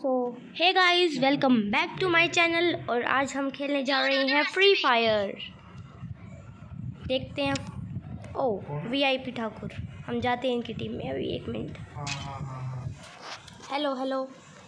Hey guys, welcome back to my channel. और आज हम खेलने जा रहे हैं फ्री फायर। देखते हैं। Oh, VIP Thakur. हम जाते हैं इनकी टीम में अभी। 1 मिनट। Hello hello.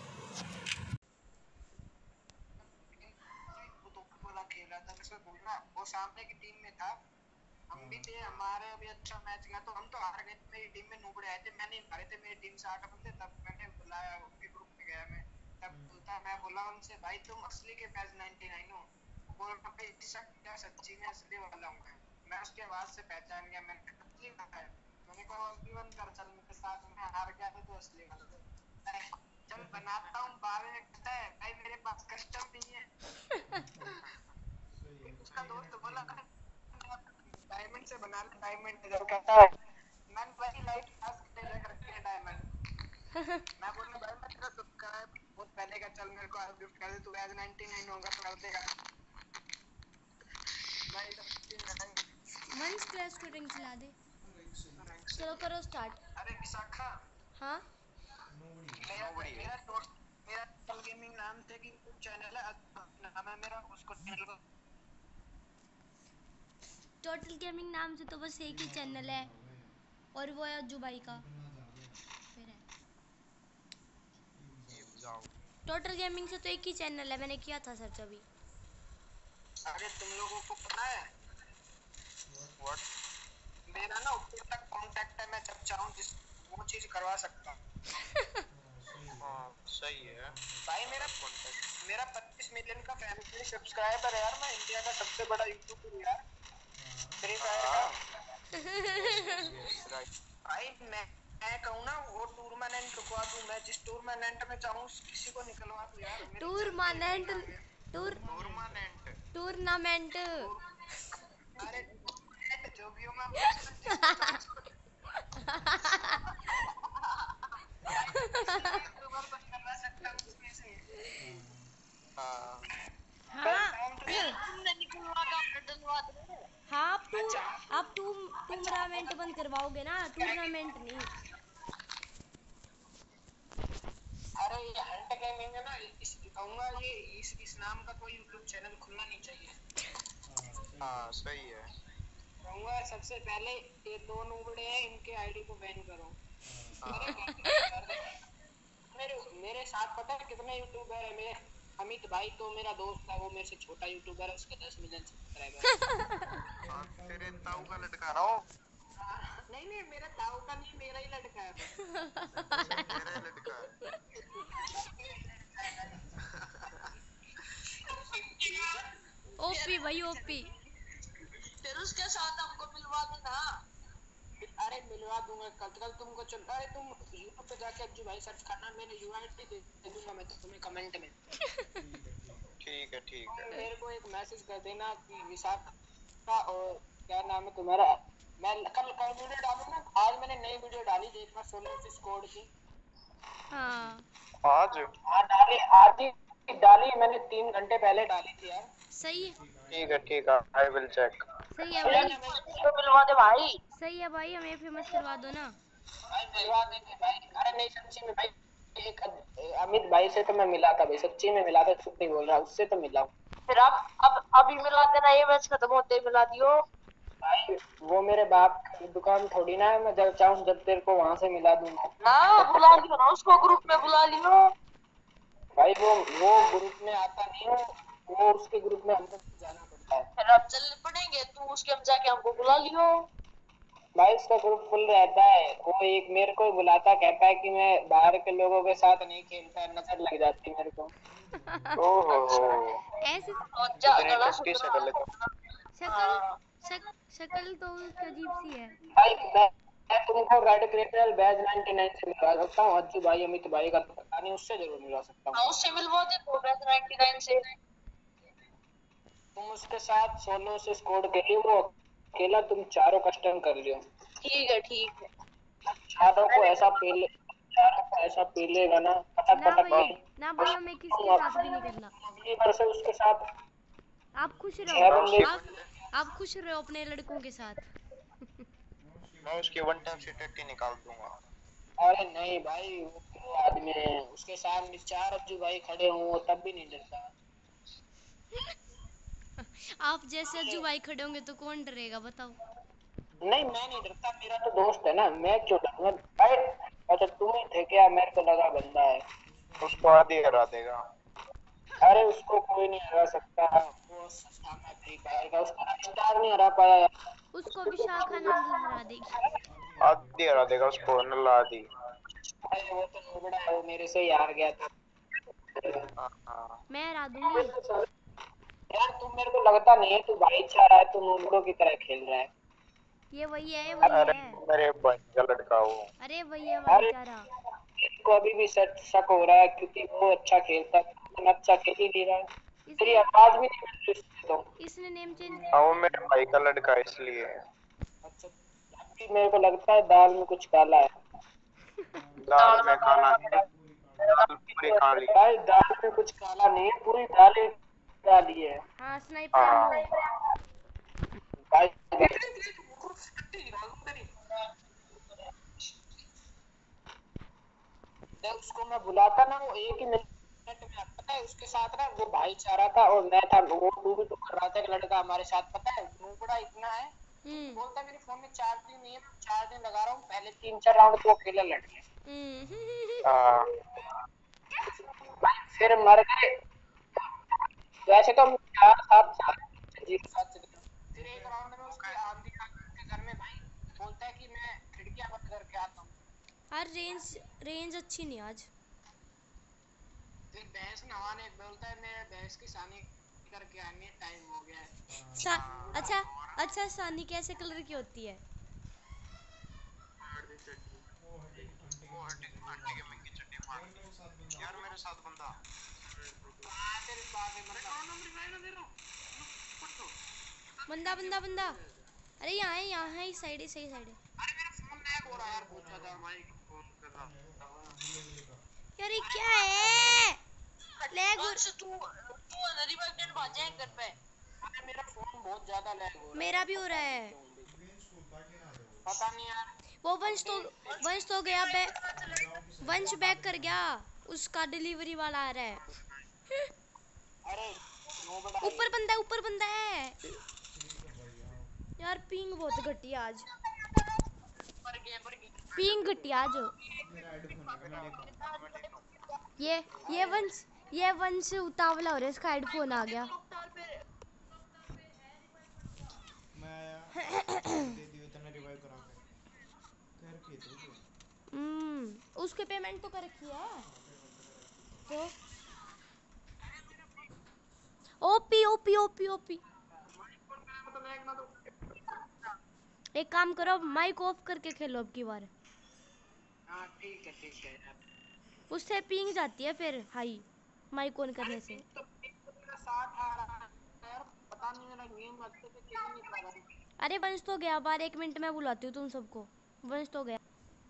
वो सामने की टीम में था, हम भी थे। हमारे अभी अच्छा मैच गया तो हम तो हार गए। मेरी टीम में नूबड़े आए थे, मैंने हारे थे। मेरी टीम से 8 बंदे, तब मैंने बुलाया उनके ग्रुप में गया मैं। तब बोलता, मैं बोला उनसे, भाई तुम असली के बैच 99 हो? बोल रहा भाई क्या सच्ची में असली वाला हूं मैं उसके आवाज से पहचान गया। मैंने असली वाला है। मैंने कहा जीवन कर चल मेरे साथ में। हार गया तो असली वाला चल बनाता हूँ। बाद में कहता है भाई मेरे पास कस्टम नहीं है। उसका दोस्त बोला डायमंड से बना ले। डायमंड इधर कहता है मैंने वही लाइट टास्क पे लेकर के डायमंड। मैं बोलूं भाई मैं तेरा सब्सक्राइब बहुत पहले का, चल मेरे को आज गिफ्ट कर दे। तू आज 99 होगा तो कर देगा भाई। मंच क्लैश को रिंग चला दे। चलो करो स्टार्ट। अरे विशाखा। हाँ, मेरा टोटल गेमिंग नाम से कि चैनल है, नाम है मेरा। उसको चैनल को टोटल गेमिंग नाम से तो बस एक ही चैनल है, और वो है अज्जू भाई का। फिर है टोटल गेमिंग से तो एक ही चैनल है। मैंने किया था सर्च अभी। अरे तुम लोगों को पता है व्हाट मेरा ना ऊपर तक कांटेक्ट है। मैं जब चाहूं जिस वो चीज करवा सकता हूं। हाँ सही है भाई। मेरा 25 मिलियन का फैमिली सब्सक्राइबर है यार। मैं इंडिया का सबसे बड़ा यूट्यूबर हूं यार फ्री फायर का। भाई मैं कहूँ ना वो टूर्नामेंट रुकवा दूं। मैं जिस टूर्नामेंट में चाहूँ किसी को निकलवा दूं यार। टूर्नामेंट टूर्नामेंट अरे जो भी होगा जिसको चाहूं उसको यूट्यूबर बन करवा सकता हूं उसमें से। हाँ हाँ, आप टूर्नामेंट बंद करवाओगे ना, टूर्नामेंट नहीं। अरे ये हंट गेमिंग है ना, कहूंगा ये इस नाम का कोई यूट्यूब चैनल खुलना नहीं चाहिए। हाँ सही है। कहूंगा सबसे पहले ये 2 नूबड़े हैं, इनके आईडी को बैन करो। मेरे साथ पता है कितने यूट्यूबर है? मेरे अमित भाई तो मेरा दोस्त है, वो मेरे से छोटा यूट्यूबर है, उसके 10 मिलियन सब्सक्राइबर। तेरे ताऊ का लड़का ना हो? नहीं मेरा ताऊ का नहीं, मेरा ही लड़का है। मेरा ही लड़का है। ओपी भाई, ओपी। फिर उसके साथ हमको मिलवा देना। अरे मिलवा दूंगा कल तुमको। चल अरे तुम यूट्यूब पे जाके अज्जू भाई सर्च करना, मेरे यूआईडी दे दूंगा मैं तुम्हें कमेंट में। ठीक है मेरे को एक मैसेज कर देना कि विशाखा और क्या नाम है तुम्हारा। मैं कल वीडियो डालूंगा। आज मैंने नई वीडियो डाली, देखना सोलो फिश कोड की। हाँ, आज आज ही डाली मैंने। 3 घंटे पहले डाली थी यार। सही है। ठीक है आई विल चेक। सही है भाई। मिलवा दे भाई। सही है भाई, हमें फेमस करवा दो ना। भाई मिलवा देंगे भाई। अरे नहीं सच्ची में भाई। एक अमित भाई से तो मैं मिला था भाई, सच्ची में मिला था, झूठ नहीं बोल रहा। उससे तो मिला फिर। अब अभी मिला देना, ये मैच खत्म होते ही मिला दियो भाई। वो मेरे बाप की दुकान थोड़ी ना है, मैं जब चाहूँ जब तेरे को वहां से मिला दूंगा ना। बुला लियो ना उसको, ग्रुप में बुला लियो भाई। वो ग्रुप में आता नहीं हो, वो उसके ग्रुप में हमको जाना पड़ता है। फिर अब चलने पड़ेंगे, तू उसके हम जाके हमको बुला लियो भाई। उसका ग्रुप फुल रहता है। वो एक मेरे को बुलाता, कहता है कि मैं बाहर के लोगों के साथ नहीं खेलता, नजर लग जाती है मेरे को। ओहो ऐसी कितनी टट्टी शक्ल है। शक्ल शक्ल तो उसकी अजीब सी है। भाई मैं तुमको रेड क्रिमिनल बैच 99 से मिलवा सकता हूँ। अज्जू भाई अमित भाई का तो पता नहीं, उससे जरूर मिलवा सकता हूँ। उससे मिलवा दे तो बैच 99 से। तुम उसके साथ सोलो से स्कोर के लिए, वो अकेला तुम चारों कस्टम कर लियो। ठीक है। चारों को ऐसा पीलेगा ना पटक ना पटक भाई, के। ना भाई, हमें किसके साथ भी नहीं करना। अगली बार से उसके साथ आप खुश 6 रहो। बंदे। आप खुश रहो अपने लड़कों के साथ। मैं उसके वन टाइम से टट्टी निकाल दूंगा। अरे नहीं भाई, वो आदमी है, उसके उसके सामने 4 अज्जू भाई खड़े हों तब भी नहीं डरता। आप जैसे अज्जू भाई खड़े होंगे तो कौन डरेगा बताओ। नहीं मैं नहीं डरता, मेरा तो दोस्त है ना, मैं क्यों डरूंगा भाई। अच्छा तुम ही थे क्या, मेरे को लगा बंदा है। उसको आधी हरा देगा। अरे उसको कोई नहीं हरा सकता, वो सस्ता में फ्री फायर का उसका स्टार नहीं हरा पाया यार। उसको भी शाखा नल हरा देगी। आधी हरा देगा उसको, नल्ला आधी। अरे वो तो नुबड़ा है, वो मेरे से ही हार गया था। हाँ। मैं हरा दूंगी। यार तुम मेरे को लगता नहीं है तू भाईचारा है, तू नुबड़ों की तरह खेल रहा है। ये वही है वही अरे है। मेरे भाई का लड़का वो। अरे वही है अरे भाईचारा। इसको अभी भी शक हो रहा है क्योंकि वो अच्छा खेलता है, लेकिन अच्छा खेल ही नहीं रहा है। तेरी इसने आवाज भी नहीं मिल रही उससे तो। इसने नेम चेंज। हाँ वो मेरे भाई का लड़का है इसलिए। अच्छा अभी मेरे को लगता है दाल में कुछ काला है। दाल में काला नहीं, दाल पूरी काली भाई, दाल में कुछ काला नहीं है, पूरी दाल ही काली है। हाँ स्नाइपर है हाँ वो। भाई जब उसको मैं बुलाता ना वो एक ही मिनट में आता, पता है उसके साथ ना वो भाईचारा था और मैं था, वो भी तो कर रहा था एक लड़का हमारे साथ, पता है नूबड़ा इतना है। बोलता मेरे फोन में चार्जिंग नहीं है, मैं चार्जिंग लगा रहा हूँ, पहले 3-4 राउंड तो अकेला लड़ गया। हाँ भाई फिर मर गए। वैसे तो हम 4-7 जीरो 7 चले गए। फिर एक राउंड में उसकी आंधी आ गई उसके घर में भाई, बोलता है कि मैं खिड़कियां बंद करके आता हूँ। हर रेंज रेंज अच्छी नहीं आज। फिर भैंस नहाने बोलता है, मैं भैंस की सानी करके आनी है, टाइम हो गया है। सा, अच्छा अच्छा सानी कैसे कलर की होती है। वो हड्डी के मंगी चड्डी मार यार मेरे साथ बंदा तेरे पास है, मतलब दे रहा हूं। बंदा बंदा बंदा। अरे यहाँ है इस साइड है सही साइड है। अरे मेरा फोन लैग हो रहा है यार बहुत ज्यादा, माइक फोन कर रहा। यार ये क्या है लैग हो। तू तू रिवाइव डेट बाजे घर पे। अरे मेरा फोन बहुत ज्यादा लैग हो रहा है, मेरा भी हो रहा है। पता नहीं यार। वो वंश तो गया वंश बैक कर गया। उसका डिलीवरी वाला आ रहा है। अरे ऊपर बंदा है। यार पिंग बहुत घटी आज। पिंग घटी आज। ये ये वंश ये वंश उतावला हो रहा है, इसका हेडफोन आ गया। उसके पेमेंट तो कर रखी है तो। OP OP OP OP. एक काम करो माइक ऑफ करके खेलो अब की बार। हाँ ठीक है यार। उससे पिंग जाती है फिर हाई माइक ऑन करने से। तो मेरा साथ आ रहा है यार, पता नहीं मेरा गेम अच्छे से खेल नहीं पा रहा हूँ। अरे वंश तो गया बार, 1 मिनट में बुलाती हूँ तुम सबको। वंश तो गया।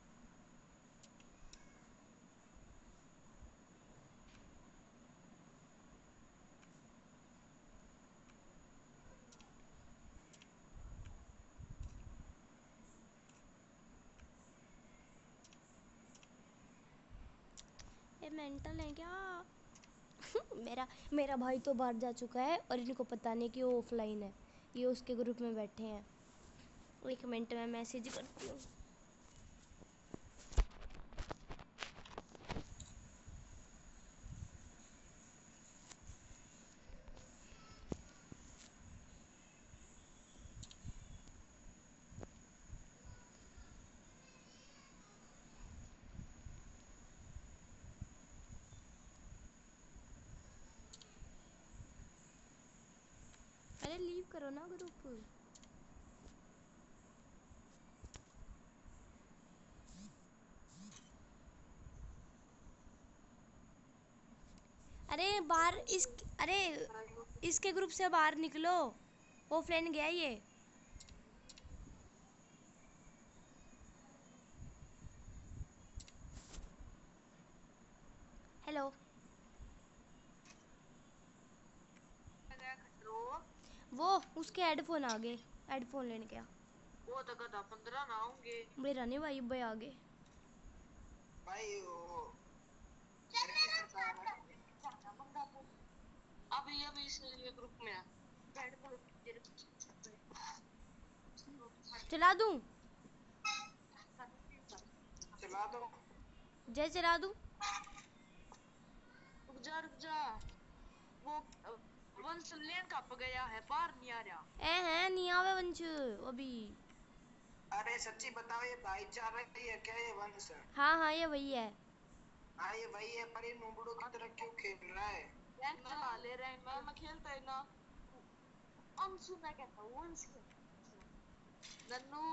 ये मेंटल है क्या। मेरा मेरा भाई तो बाहर जा चुका है और इनको पता नहीं कि वो ऑफलाइन है। ये उसके ग्रुप में बैठे हैं। 1 मिनट में मैसेज करती हूँ। अरे लीव करो ना ग्रुप। अरे बाहर अरे इसके ग्रुप से बाहर निकलो। ऑफलाइन गया ये। हेलो। वो उसके हेडफोन आ गए। हेडफोन लेने गया। वो तो कदा 15 ना होंगे मेरा नहीं भाई भाई आ गए। भाई वो ग्रुप में है। चला दूं? चला दो। जय चला दूं? रुक जा वो वंश लेन कब गया है, बाहर नहीं आ रहा। है नहीं आवे वंश अभी। अरे सच्ची बताओ, ये भाईचारा ही है क्या ये वंश? हाँ हाँ ये वही है। हाँ ये वही है, पर ये नूबड़ों की तरह क्यों खेल रहा है? रैंक चला ले, रैंक मैं खेलता है ना। अंशु मैं कहता हूँ वंश नन्नू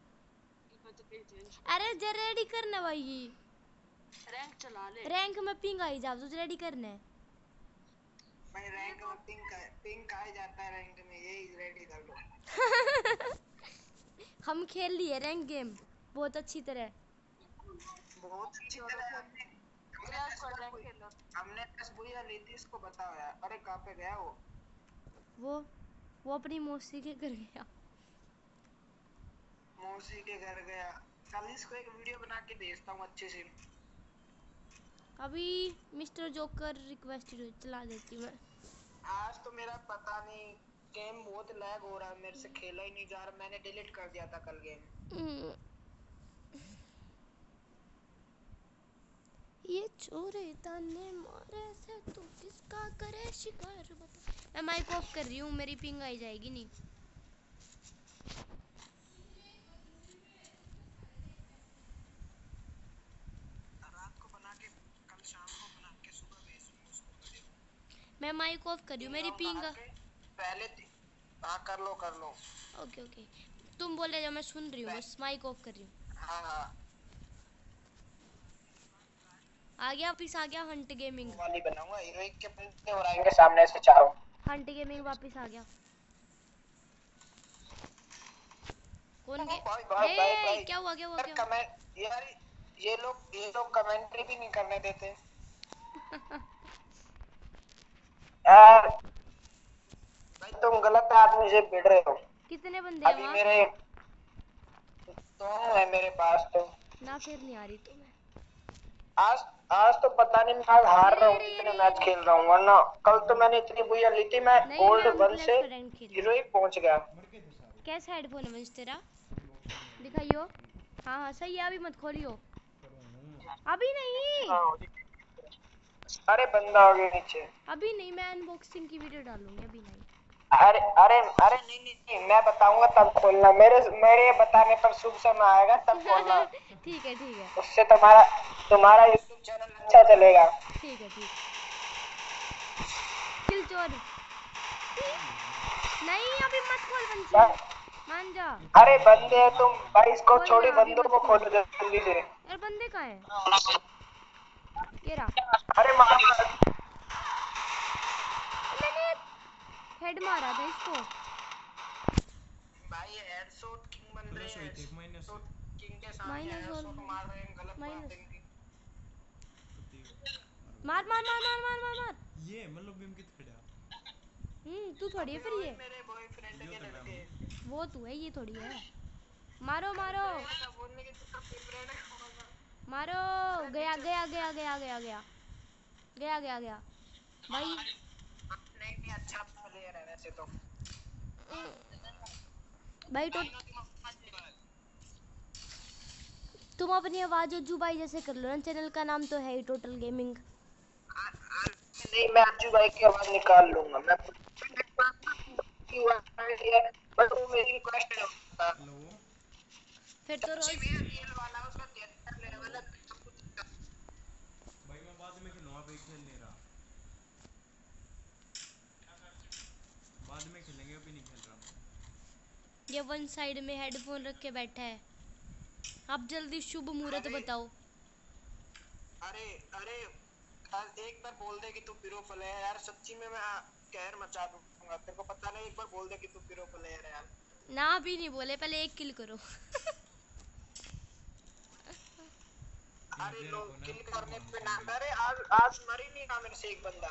अरे जे रेडी करना भाई, रैंक चला ले। रैंक में पिंग आई जा, तुझे रेडी करना है। भाई रैंक में पिंक आ जाता है, रैंक में यही रेडी कर लो। हम खेल लिए रैंक गेम बहुत अच्छी तरह। बहुत अच्छी तरह हमने 10 बुया ली थी, इसको बताओ यार। अरे कहाँ पे गया वो अपनी मौसी के घर गया। मौसी के घर गया। कल इसको एक वीडियो बना के भेजता हूँ अच्छे से। अभी मिस्टर जोकर रिक्वेस्ट चला देती हूँ मैं। आज तो मेरा पता नहीं, गेम बहुत लैग हो रहा है, मेरे से खेला ही नहीं जा रहा। मैंने डिलीट कर दिया था कल गेम। ये चोरे ताने मारे से तू किसका करे शिकार बता। मैं माइक ऑफ कर रही हूँ, मेरी पिंग आई जाएगी नहीं। रात को बना के कल शाम को बना के सुबह भेजूंगा उसको। मैं माइक ऑफ कर रही हूँ, मेरी पिंग पहले हाँ कर लो। ओके ओके तुम बोले जो मैं सुन रही हूँ, बस माइक ऑफ कर रही हूँ। हाँ आ गया वापिस, आ गया हंट गेमिंग वाली बनाऊंगा। हीरोइक के बंदे और आएंगे सामने से चारों। हंट गेमिंग वापिस आ गया। कौन के भाई क्या हुआ कमेंट यार, ये लोग कमेंट्री भी नहीं करने देते। यार भाई तुम गलत आदमी से भिड़ रहे हो। कितने बंदे हैं अभी वहाँ? मेरे तो है मेरे पास तो ना फिर नहीं आ रही तो मैं आज तो पता नहीं मैं आज हार रहा हूँ, कितने मैच खेल रहा हूँ। वरना कल तो मैंने इतनी बुया ली थी, मैं गोल्ड 1 से हीरोइक पहुंच गया। कैसा हेडफोन है वंश तेरा? दिखाइयो। हाँ हाँ सही है, अभी मत खोलियो, अभी नहीं। अरे बंदा आ गया नीचे। अभी नहीं, मैं अनबॉक्सिंग की वीडियो डालूंगी, अभी नहीं। अरे नहीं मैं बताऊंगा तब खोलना। मेरे बताने पर शुभ समय आएगा तब खोलना। ठीक है उससे तुम्हारा YouTube चैनल अच्छा चलेगा। ठीक है किल चोर नहीं, अभी मत खोल वंशी, मान जा। अरे बंदे है तुम भाई, इसको छोड़ी, बंदों को खोलो जल्दी से। यार बंदे कहाँ है? ये रहा। अरे मार मैंने हेड मारा था इसको। भाई हेडशॉट किंग बन रहे हैं, किंग के सामने माइनस हेडशॉट मार रहे हैं, गलत बात है इनकी। मार ये मतलब गेम कित खड़ा। तू थोड़ी है फिर, ये मेरे बॉयफ्रेंड के लड़के। वो तू है, ये थोड़ी है। मारो बोलने के चक्कर में फ्रेंड मारो। गया भाई। नहीं अच्छा प्लेयर है वैसे तो। भाई तो तुम अपनी आवाज उज्जू भाई जैसे कर लो ना, चैनल का नाम तो है ही टोटल गेमिंग। नहीं मैं अज्जू भाई की आवाज निकाल लूंगा मैं। बट वो मेरी रिक्वेस्ट है। हेलो फिर तो रोज रियल वाला उसका 73 लेवल है सब कुछ। भाई मैं बाद में खेलूंगा, अभी खेल नहीं रहा। बाद में खेलेंगे, अभी नहीं खेल रहा। ये वन साइड में हेडफोन रख के बैठा है। अब जल्दी शुभ मुहूर्त बताओ। अरे एक बार बोल दे कि तू प्रो प्लेयर है यार, सच्ची में मैं कहर मचा दूंगा। तेरे को पता नहीं, एक बार बोल दे कि तू प्रो प्लेयर है यार। ना अभी नहीं बोले, पहले एक किल करो। अरे लोग किल करने पे ना, अरे आज मर ही नहीं रहा मेरे से एक बंदा।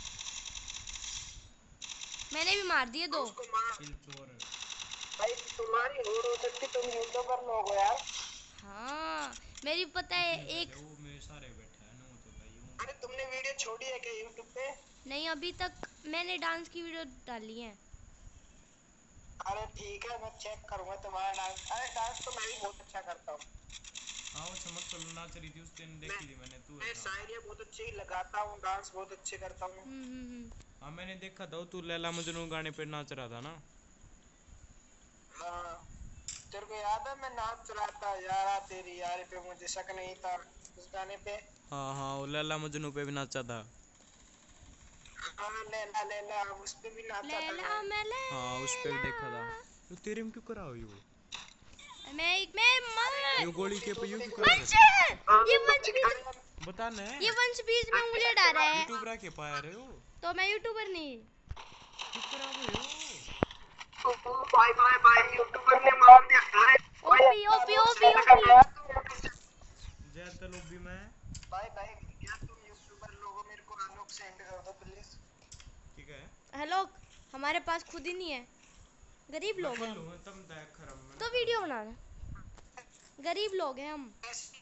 मैंने भी मार दिए 2। किल चोर भाई तुम्हारी हो सकती, तुम यूट्यूबर लोग हो यार। हाँ मेरी पता है एक। वो मेरे सारे बैठा है ना, वो तो भाई अरे तुमने वीडियो छोड़ी है क्या यूट्यूब पे? नहीं, अभी तक मैंने डांस की वीडियो डाली है। अरे ठीक है, मैं चेक करूंगा तुम्हारा डांस। अरे डांस तो मैं भी बहुत अच्छा करता हूँ। हाँ वो चमक तो नाच रही थी उस दिन, मैं देखी थी मैंने। तू मैं था। शायरी बहुत अच्छी लगाता हूँ, डांस बहुत अच्छे करता हूँ। हाँ मैंने देखा था, तू लैला मजनू गाने पे नाच रहा था ना। हाँ, तेरे को याद है मैं नाच रहा था यारा तेरी यारी पे, मुझे शक नहीं था उस गाने पे। हाँ हाँ वो लैला मजनू पे भी नाचा था। हाँ लैला लैला, उस पे भी नाचा था लैला मैं। मैं हाँ उस पे भी लैला। देखा था। तो तेरे में क्यों करा हो यो? मैं अरे मर। यो गोली के पे यो दूसरी क्यों करा वंश, कर? ये अरे वंश बीज, बता न। ये वंश बीज में उंगलियां डाल रहा है। यूट्यूब रहा के पाया रहे हो? तो मैं यूट्यूबर नहीं। चुप करा हो यो। भाई भाई भाई यूट्यूबर ने मार दिया। अरे भाई ओपी अपना ओपी लोग ओपी सेंड कर ओपी। रहा है तो जैद द लॉबी में। भाई भाई यार तुम यूट्यूबर लोगों मेरे को अनलॉक सेंड कर दो प्लीज। ठीक है। हेलो, हमारे पास खुद ही नहीं है, गरीब मैं लोग खोल हैं हम। लूंगा तब तक खराब मैं ना तो वीडियो करूंगा। बनाना, गरीब लोग हैं हम।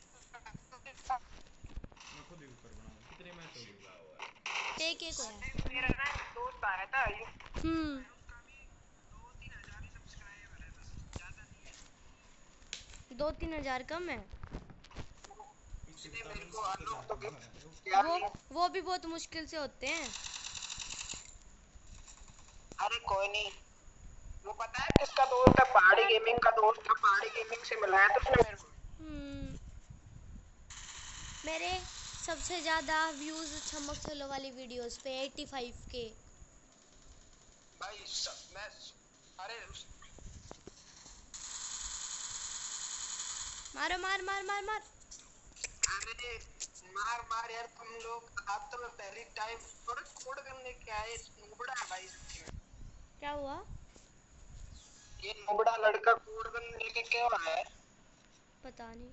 मैं खुद ही ऊपर बनाऊंगा। कितने मैच हो गए? एक एक होया। मेरा ना एक दोस्त आया था, हम्म। उसका भी 2-3 हजार ही सब्सक्राइबर है, बस ज्यादा नहीं है। 2-3 हजार कम है। इससे उसने बता मेरे मैंने को 7,000 अनलॉक तो कमाया है वो। किया वो नहीं। वो भी बहुत मुश्किल से होते हैं। अरे कोई नहीं, वो पता है किसका दोस्त है, पहाड़ी गेमिंग का दोस्त था, पहाड़ी गेमिंग से मिलाया था उसने मेरे को। हम्म। मेरे सबसे ज़्यादा व्यूज़ चमक चलो वाली वीडियोस पे 85 के। भाई मैं अरे मारो, मार मार मार मार। अरे मार मार यार, तुम लोग आप तो पहली टाइम थोड़ा कोड करने के आए, नुबड़ा है भाई सच्ची में। क्या हुआ? ये नुबड़ा लड़का कोड करने लेके क्यों आया है? पता नहीं।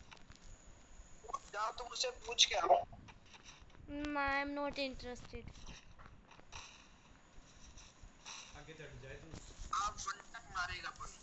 जाओ तुम उससे पूछ के आओ। I am not interested. आगे चढ़ जाए तू। आप बंटन मारेगा पर।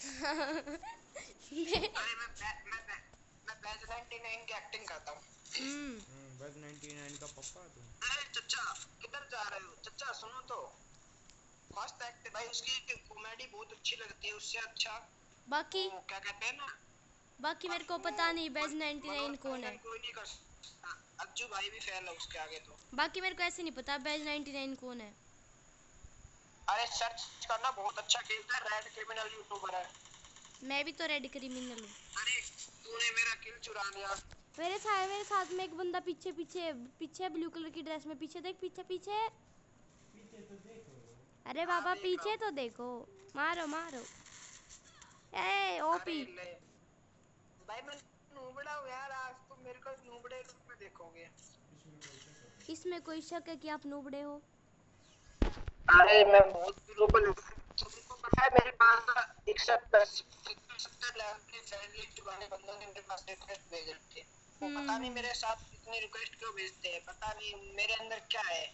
मैं अरे मैं बैच 99 की एक्टिंग करता हूँ। बस 99 का पप्पा तू। अरे चचा किधर जा रहे हो? चचा सुनो तो, मस्त एक्ट भाई, उसकी कॉमेडी बहुत अच्छी लगती है, उससे अच्छा बाकी वो क्या कहते हैं ना, बाकी मेरे को वो पता नहीं बेज 99 कौन है। मनोरंजन कोई नहीं कर सकता। अज्जू भाई भी फेल है उसके आगे तो। बाकी मेरे को ऐसे नहीं पता बेज 99 कौन है। अरे सर्च करना, बहुत अच्छा खेलता है, रेड क्रिमिनल यूट्यूबर है। मैं भी तो रेड क्रिमिनल हूँ। अरे तूने मेरा किल चुरा लिया। मेरे साथ में एक बंदा पीछे पीछे पीछे ब्लू कलर की ड्रेस में, पीछे देख, पीछे पीछे। पीछे तो देखो। अरे हाँ बाबा देख रहा पीछे हूँ। तो देखो। मारो मारो। ए ओपी। अरे ले भाई, मैं नूबड़ा हूँ यार, आज तुम मेरे को नूबड़े रूप में देखोगे। इसमें कोई शक है? इसमें कोई शक है कि आप नूबड़े हो? अरे मैं बहुत दिनों पर, तुमको पता है मेरे पास 71 लेवल के फ्रेंड लिस्ट वाले बंदों ने मेरे पास रिक्वेस्ट भेज रखी है। वो पता नहीं हम्म। मेरे साथ इतनी रिक्वेस्ट क्यों भेजते हैं, पता नहीं मेरे अंदर क्या है।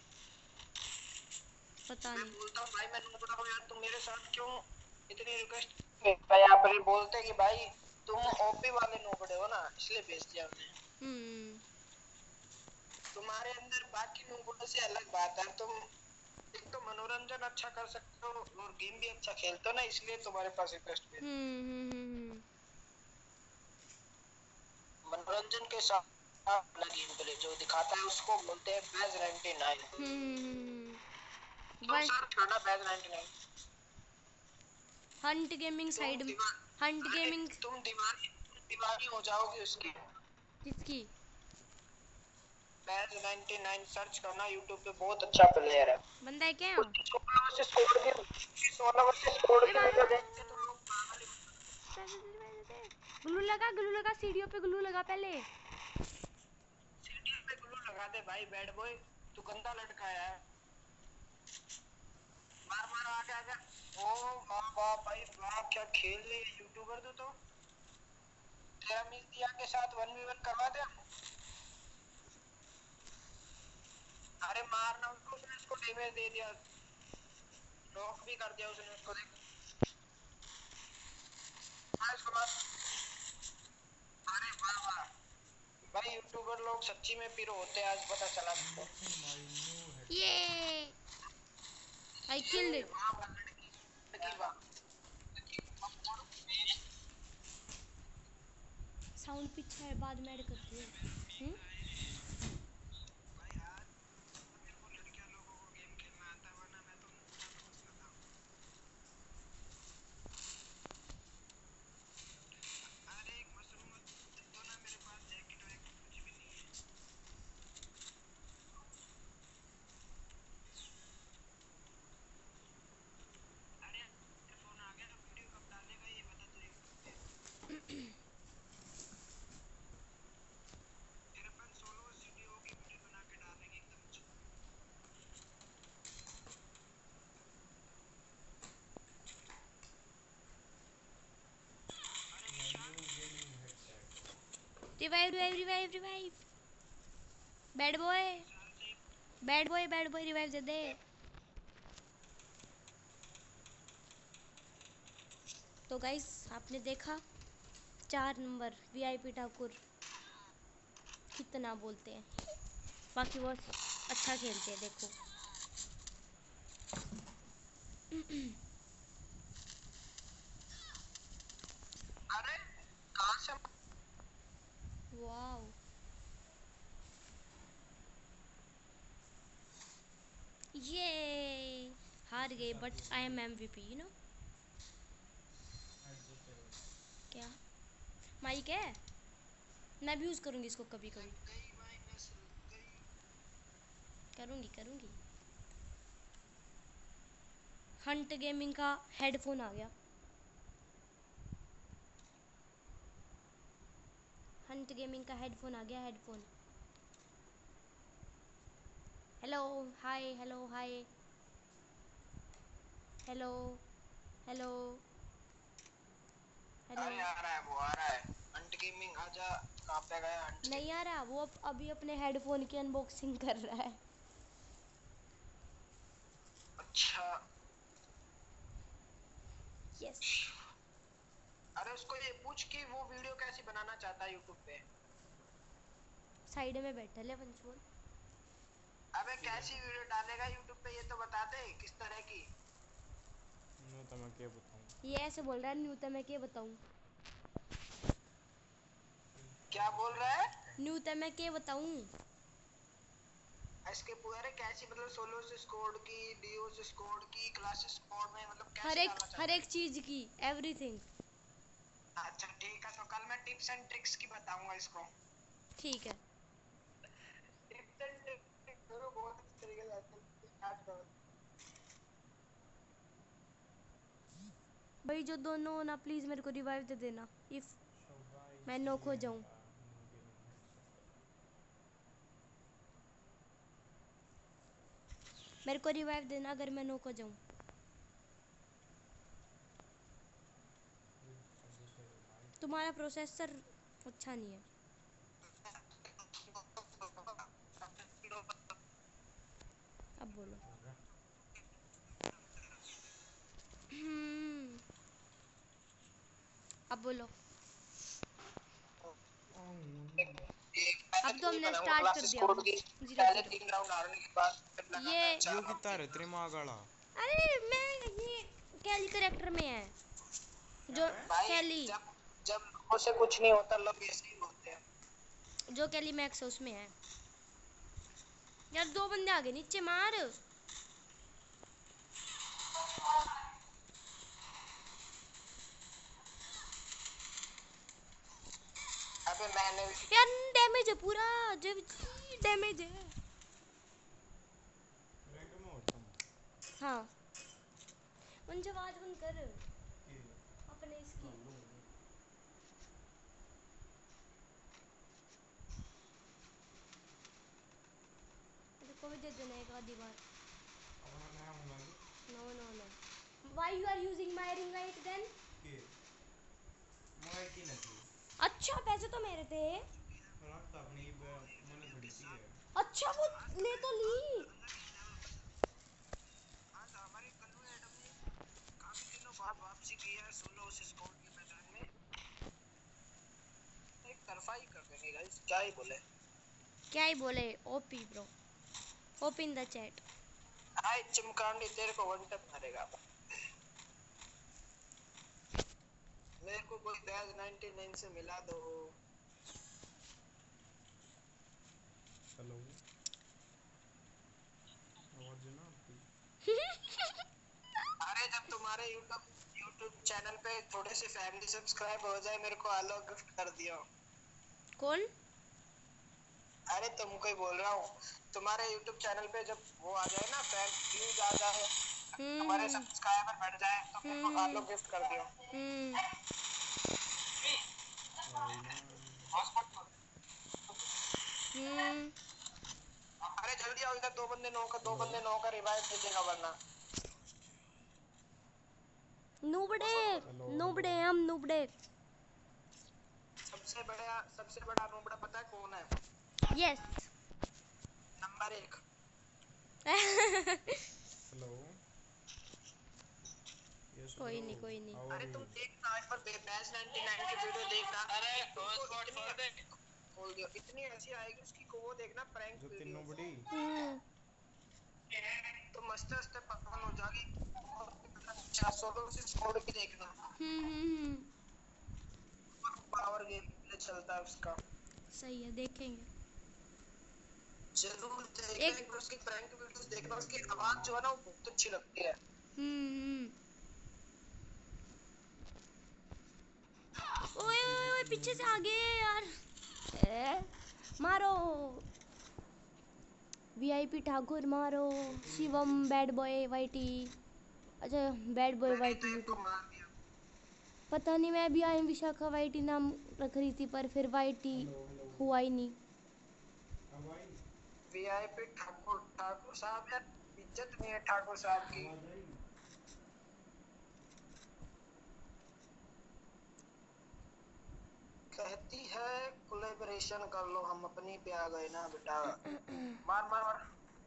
पता मैं नहीं। बोलता हूँ भाई मैं नूबड़ा हूँ यार, तुम मेरे साथ क्यों इतनी रिक्वेस्ट भाई, आप बोलते हैं कि भाई तुम ओपी वाले नूबड़े हो ना, इसलिए भेज दिया उन्हें। हम्म। तुम्हारे अंदर बाकी नूबड़ों से अलग बात है, तुम एक तो मनोरंजन अच्छा कर सकते हो और गेम भी अच्छा खेलते हो ना, इसलिए तुम्हारे पास रिक्वेस्ट भेज। हम्म। मनोरंजन के साथ वाला गेम प्ले जो दिखाता है उसको बोलते हैं बैज 99। हम्म। तुम सर्च करना बैज 99। हंट गेमिंग तुम साइड में। दीवार हंट अरे गेमिंग। तुम दीवानी हो जाओगे उसकी। किसकी? बैज 99 सर्च करना यूट्यूब पे, बहुत अच्छा प्लेयर है। बंदा है क्या? उसकी 16 वर्सेस स्कोर ए की मार वीडियो मार देख मार के मार तो लोग पागल ही। ग्लू लगा सीढ़ियों पे, ग्लू लगा पहले। सीढ़ी पे ग्लू लगा दे भाई, बैड बॉय तू गंदा लड़का है। मार मार आगे आगे। ओ वाह वाह भाई वाह, क्या खेल रही है यूट्यूबर तू तो। तेरा मिस दिया के साथ 1v1 करवा दे। अरे मारना उसको, उसने उसको डैमेज दे दिया, नॉक भी कर दिया उसने उसको, देख मार इसको मार। अरे वाह वाह भाई, यूट्यूबर लोग सच्ची में पीरो होते हैं, आज पता चला मुझको। Unboxing my new headset. ये आई किल्ड इट। वाह वाह लड़की लड़की वाह लड़की वाह। साउंड पीछे है, बाद में ऐड करती हूँ। भाई यार मेरे को लड़कियां लोगों को गेम खेलना आता है वरना मैं तो पूरा ठोस लेता हूँ। अरे एक मशरूम दो ना मेरे पास जैकेट वैकेट कुछ भी नहीं है। अरे फोन आ गया वीडियो कब डालेगा ये बता तो यूट्यूब पे। फिर अपन सोलो वीडियो की वीडियो बना के डालेंगे एकदम चिल। अरे Nishan revive revive revive revive. Bad boy Vishal से bad boy bad boy, revive दे दे। तो गाइस आपने देखा 4 नंबर वीआईपी ठाकुर कितना बोलते हैं, बाकी वो अच्छा खेलते हैं देखो। अरे कहाँ से वाओ ये हार गए but I am MVP you know. क्या माइक है, मैं भी यूज़ करूँगी इसको कभी कभी। गई भाई नस्ल गई। करूँगी करूँगी। हंट गेमिंग का हेडफोन आ गया। हंट गेमिंग का हेडफोन आ गया, headphone. Hello hi hello hi hello hello hello. अरे आ रहा है वो आ रहा है। अंट गेमिंग आजा। कहाँ पे गया अंट नहीं आ गेमिंग। रहा, वो अभी अपने हेडफोन की अनबॉक्सिंग कर रहा है। अच्छा यस। अरे उसको ये पूछ कि वो वीडियो कैसी बनाना चाहता है यूट्यूब पे। साइड में बैठा ले पंचोल। अबे कैसी वीडियो डालेगा यूट्यूब पे ये तो बता दे किस तरह की। मैं तो मैं क्या बताऊं। ये ऐसे बोल रहा है न्यू, तो मैं क्या बताऊँ। क्या बोल रहा है। न्यू तो मैं क्या बताऊँ। इसके पूरे कैसी मतलब सोलो से स्क्वाड की डीओ से स्क्वाड की क्लासेस स्क्वाड में मतलब कैसे डालना हर चाहता एक चीज की, एवरीथिंग। है। अच्छा ठीक है तो कल मैं टिप्स एंड ट्रिक्स की बताऊंगा इसको। ठीक है। टिप्स एंड ट्रिक्स बहुत अच्छी तरीके से आजकल स्टार्ट करो। भाई जो दोनों हो ना, प्लीज मेरे को रिवाइव दे देना इफ मैं नॉक हो जाऊं। मेरे को रिवाइव देना अगर मैं नॉक हो जाऊं। तुम्हारा प्रोसेसर अच्छा नहीं है। अब बोलो। अब बोलो। मैंने अब तो तो नहीं हमने बनाऊंगा स्टार्ट कर क्लासेस दिया कोड की। 0-0। पहले 3 राउंड हारने के बाद फिर ये लगातार 4 यो राउंड कितना रे जीतना। तेरे माँ गाड़ा। अरे मैं ये कैली करेक्टर में है, जो भाई कैली जब जब लोगों से कुछ नहीं होता लोग ऐसे ही होते हैं। जो कैली मैक्स है उसमें है। यार 2 बंदे आगे, नीचे मार। अबे मैंने यार डैमेज है पूरा, जो डैमेज है। रैंक में होता हूँ। हाँ उनसे आवाज बंद कर अपने इसकी। मेरे को भी दे देना एक आधी बार। अपना नया मंगा दे। No no no, why you are using my ring light then. के मंगाई की नहीं। अच्छा पैसे तो मेरे थे। रात तो अपनी मैंने खड़ी थी है। अच्छा वो ले तो ली। आज हमारे कल्लू एडम ने काफी दिनों बाद वापसी की है सोलो से स्क्वाड के मैदान में। एक तरफा ही कर देंगे गाइस क्या ही बोले। क्या ही बोले, OP bro. Open the chat. Hi चिमकांडी, तेरे को वन टैप मारेगा। मेरे को कोई बैग 99 से मिला दो। हेलो, आवाज है ना आपकी? अरे जब तुम्हारे YouTube चैनल पे थोड़े से फैमिली सब्सक्राइब हो जाए, मेरे को आलो गिफ्ट कर दियो। कौन? अरे तुमको ही बोल रहा हूँ, तुम्हारे YouTube चैनल पे जब वो आ जाए ना, फैन व्यूज आ जाए, हमारे हम्म सब्सक्राइबर बढ़ जाए, तो मेरे को आलो हम्म गिफ्ट कर दियो। हम्म आई ना। हम्म। अरे जल्दी आओ इधर, दो बंदे नौ का रिवाइव दे देगा वरना। नूबड़े, हेलो हेलो। नूबड़े, हम नूबड़े। सबसे बड़ा नोबड़ा पता है कौन है? यस। नंबर 1। हेलो, यस कोई ब्रो, नहीं, कोई नहीं। हाउ आर अरे यू? तुम देखना एक बार बैच 99 की वीडियो देखना। अरे खोल दियो, इतनी हंसी आएगी उसकी को, वो देखना प्रैंक जो तीन वीडियो। नोबडी। तो मस्त मस्त पकवान हो जाएगी। 400 से छोड़ के देखना। हम्म। पावर गेम प्ले चलता है उसका। सही है, देखेंगे। जरूर देखना, एक एक बार उसकी प्रैंक वीडियोस देखना, उसकी आवाज जो है ना वो बहुत अच्छी लगती है। हम्म। ओए ओए ओए, पीछे से आगे यार। मारो। वीआईपी ठाकुर मारो। Shivam bad boy YT. अच्छा, बैड बॉय मैंने तो वाईटी एक को यूट्यूब। मार दिया। पता नहीं, मैं भी आई विशाखा वाईटी नाम रख रही थी, पर फिर वाईटी हेलो हेलो, हुआ ही नहीं। अब आई? वीआईपी ठाकुर साहब यार, इज्जत नहीं है ठाकुर साहब की। आवाज आई? कहती है कोलैबोरेशन कर लो, हम अपनी पे आ गए ना बेटा। मार मार मार।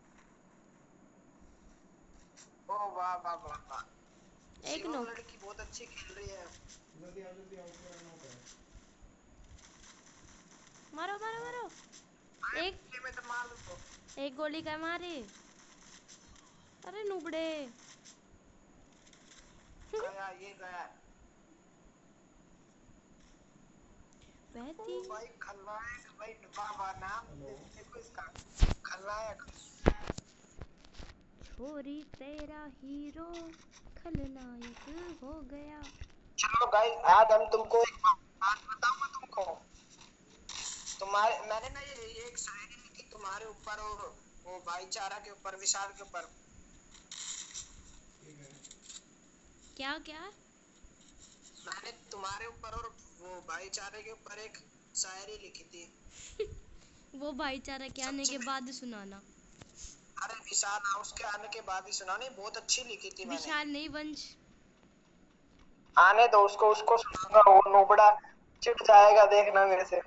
ओ वाह वाह वाह वाह, एक शिवम नॉक। लड़की बहुत अच्छी खेल रही है। जल्दी आओ, पूरा नॉक है। मारो मारो मारो। एक में तो मार दो। एक गोली का मारे। अरे नुबड़े। गया ये गया। ओ बहती। भाई खलनायक भाई, बाबा नाम हेलो, देखो इसका, खलनायक। छोरी तेरा हीरो खलनायक हो गया। चलो गाइस, आज हम तुमको एक बात बताऊं मैं तुमको। तुम्हारे मैंने ना ये एक शायरी लिखी तुम्हारे ऊपर, और वो भाईचारा के ऊपर, विशाल के ऊपर। ठीक है। क्या क्या? मैंने तुम्हारे ऊपर और वो भाईचारे के ऊपर एक शायरी लिखी थी। वो भाईचारा के आने सच्ची के में। बाद सुनाना। अरे विशाल हाउस के आने के बाद ही सुना, नहीं बहुत अच्छी लिखी थी मैंने। विशाल नहीं, वंश। आने दो उसको, उसको सुनाऊंगा, वो नोबड़ा चिढ़ जाएगा देखना मेरे से।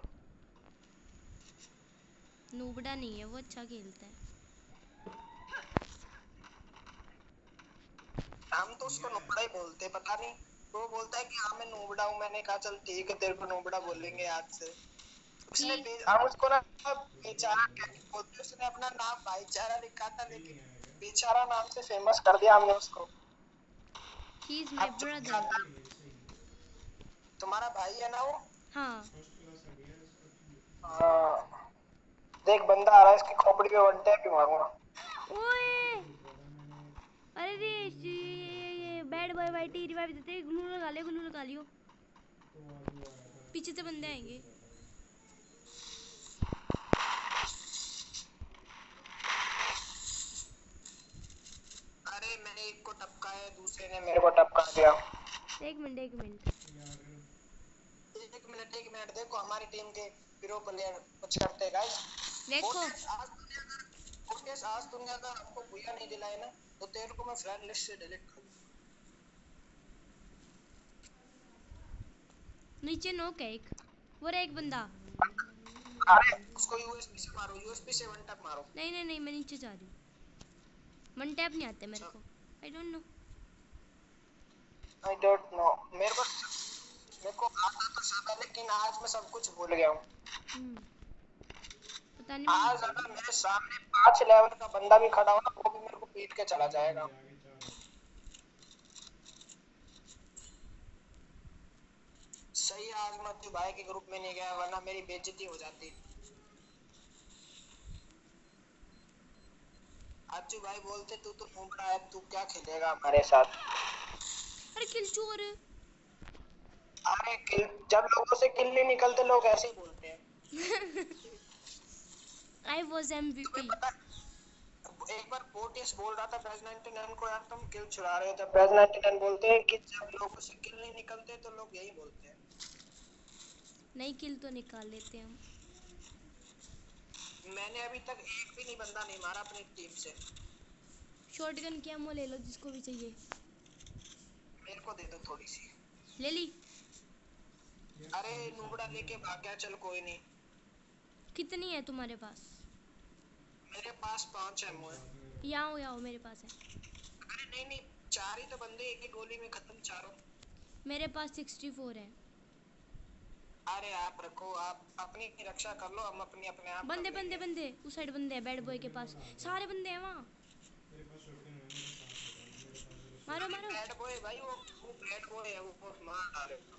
नूबड़ा नहीं है वो, अच्छा खेलता है। हम तो उसको नोबड़ा ही बोलते, पता नहीं वो बोलता है कि हाँ मैं नोबड़ा हूँ। मैंने कहा चल ठीक है, तेरे को नोबड़ा बोलेंगे आज से। उसने ठीक। हम उसको ना बेचारा क्या बोलते, उसने अपना नाम भाईचारा लिखा था, लेकिन बेचारा नाम से फेमस कर दिया हमने उसको। ही इज माय अब जो क्या ब्रदर। था, तुम्हारा भाई है ना वो। हाँ। फर्स्ट क्लास आ गया इसका। हाँ, देख बंदा आ रहा है, इसकी खोपड़ी पे वन टैप ही मारूंगा। ओए। बोला था मैंने। अरे रे, ये बैड बॉय वाइटी रिवाइव देते, ग्लू लगा ले, ग्लू लगा लियो। तो आजू आया था, पीछे से बंदे इसलिए आएंगे। पूछ रहा था मैं। अरे मैंने एक को टपका है, दूसरे ने मेरे को टपका दिया। एक मिनट, एक मिनट। यार एक मिनट देखो, हमारी टीम के प्रो प्लेयर कुछ करते हैं गाइस। देखो। आज तुमने अगर हमको बुया नहीं दिलाए ना, तो तेरे को मैं फ्रेंड लिस्ट से डिलीट कर दूंगा। नीचे नोक है एक। वो रहा एक बंदा। अरे उसको यूएसपी से मारो, यूएसपी से वन टैप मारो। नहीं नहीं नहीं, मैं नीचे जा रही हूँ। वन टैप नहीं आते मेरे को। I don't know. I don't know. मेरे को आता तो सब है, लेकिन आज मैं सब कुछ भूल गया हूँ। पता नहीं आज अगर मेरे सामने 5 लेवल का बंदा भी खड़ा हो ना वो भी मेरे को पीट के चला जाएगा। सही है, आज मैं अपने भाई के ग्रुप में नहीं गया वरना मेरी बेइज्जती हो जाती। अच्छू भाई बोलते तू तो नूबड़ा है, तू क्या खेलेगा हमारे साथ। अरे किल चोर। अरे जब लोगों से किल नहीं निकलते लोग ऐसे ही बोलते हैं। आई वॉज तुम्हें MVP। पता, एक बार पोर्टिस बोल रहा था प्रेज 99 को, यार तुम किल छुड़ा रहे हो, तो प्रेज 99 बोलते हैं कि जब लोगों से किल नहीं निकलते तो लोग यही बोलते हैं। नहीं, किल तो निकाल लेते हम। मैंने अभी तक एक भी नहीं बंदा नहीं मारा अपनी टीम से। शॉटगन की एमो ले लो जिसको भी चाहिए। मेरे को दे दो थोड़ी सी। ले ली। अरे नूबड़ा लेके भाग गया, चल कोई नहीं। कितनी है तुम्हारे पास? मेरे पास 5 एमओ है। यहाँ आओ मेरे पास है। अरे नहीं नहीं, 4 ही तो बंदे, एक ही गोली में खत्म चारों। मेरे पास 64 है। अरे आप रखो, आप अपनी रक्षा कर लो, हम अपनी अपने आप बंदे कर बंदे लेंगे। बंदे उस साइड बंदे हैं, बैड बॉय के पास सारे बंदे हैं वहाँ। मारो मारो। बैड बॉय भाई, वो बैड बॉय है, वो मार डालेगा।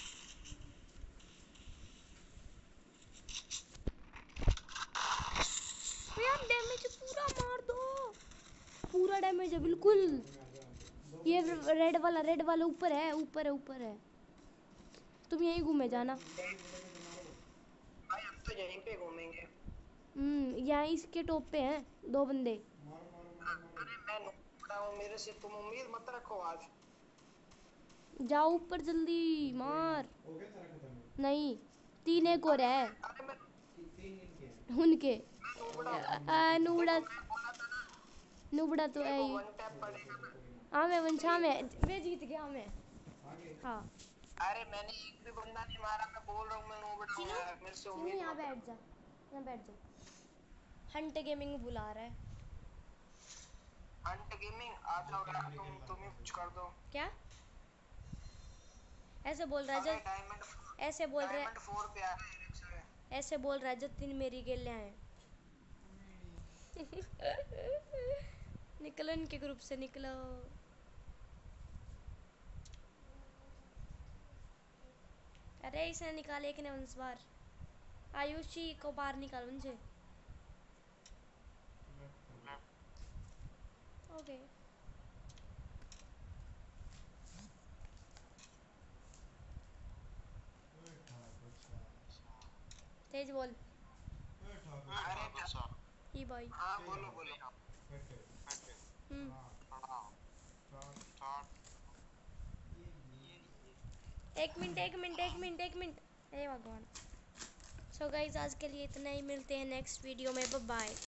यार डैमेज पूरा मार दो। पूरा डैमेज है बिल्कुल। ये रेड वाला ऊपर है, ऊपर है, ऊपर है। तुम यहीं घूमे जाना। भाई हम तो यहीं पे घूमेंगे। यहाँ इसके टॉप पे हैं 2 बंदे। अरे मैं नुकड़ा हूँ, मेरे से तुम उम्मीद मत रखो आज। जाओ ऊपर जल्दी मार। नहीं, 3 एक और है अरे मैं उनके। नुकड़ा हूँ। नुबड़ा। देखो मैं बोला था ना, नुबड़ा तो मेरे है को ही। वन टैप पड़ेगा ना। हाँ मैं वंशा में वे जीत गया मैं। हाँ अरे मैंने एक भी बंदा नहीं मारा, मैं बोल रहा हूँ मैं नुबड़ा हूँ सीनू, यार, मेरे से सीनू उम्मीद यहाँ मत बैठ रखो। जा, यहाँ बैठ जा। हंट गेमिंग बुला रहा है। हंट गेमिंग आ जाओ यार, तुम ही कुछ कर दो। क्या ऐसे बोल रहा है अरे जब? ऐसे बोल रहा है, डायमंड 4 पे आ रहा है Eric से। ऐसे बोल रहा है जतिन मेरी गेलियां हैं। निकलो इनके ग्रुप से निकलो। अरे इसने निकाले एक ने उस बार। आयुषी को बाहर निकाल उनसे। ओके तेज बोल। अरे ही भाई। हाँ बोलो बोलो। हम्म। एक मिनट। हे भगवान। सो गाइज आज के लिए इतना ही, मिलते हैं नेक्स्ट वीडियो में। Bye bye.